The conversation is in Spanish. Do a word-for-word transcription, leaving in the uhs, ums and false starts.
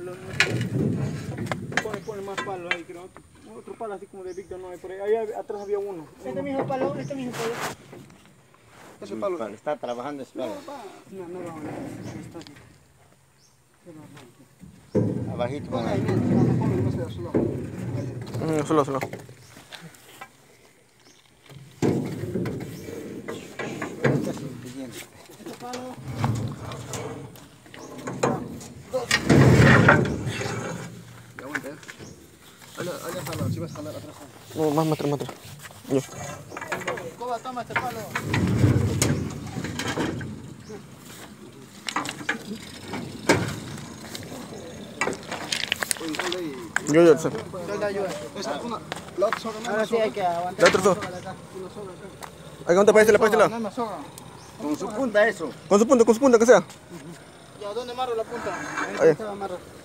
palo, no sé. Pone, pone más palos ahí, creo. Otro palo así como de Víctor no hay por ahí. Ahí atrás había uno. Este mismo palo, este mismo palo. Ese palo. Palo, está trabajando ese palo. No, no, no, no, está aquí. Abajito con Ahí, él. no, no, ponlo, no sea solo. Mm, solo, solo. Este es suficiente. Este palo. Ya aguanta, ¿eh? Allá, allá jala, si vas a jalar atrás. No, más, más atrás, más atrás. Yo. Coba, toma este palo. Yo, yo, sí. Yo le ayudo. Esa, una, la otra soga, no Ahora sí hay que aguantar. La otra soga. Una soga acá. Ahí, ¿dónde para este lado, para este No, lado? no, soga. Con su punta eso. Con su punta, con su punta, que sea. Ya, ¿dónde amarro la punta? Ahí. Ahí está amarra.